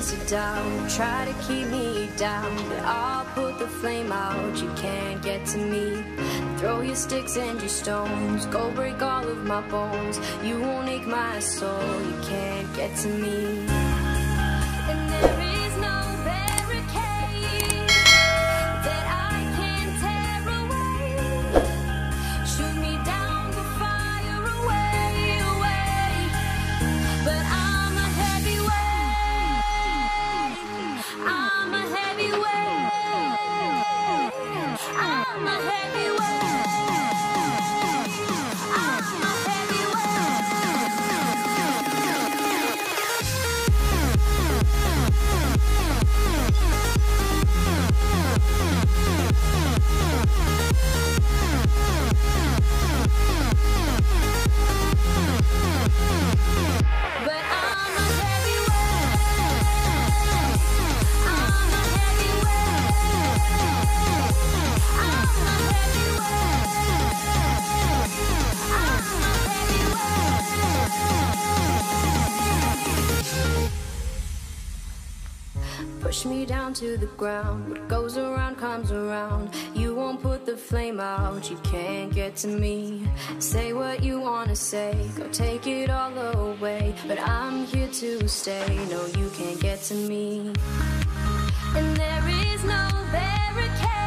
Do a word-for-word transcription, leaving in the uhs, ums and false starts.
chance to doubt, try to keep me down, but I'll put the flame out. You can't get to me. Throw your sticks and your stones, go break all of my bones. You won't ache my soul. You can't get to me. And there is no barricade that I can tear away. Shoot me down, but fire away, away. But I'm a heavyweight. I'm a heavyweight. I'm a heavyweight. Push me down to the ground. What goes around comes around. You won't put the flame out. You can't get to me. Say what you wanna say, go take it all away, but I'm here to stay. No, you can't get to me. And there is no barricade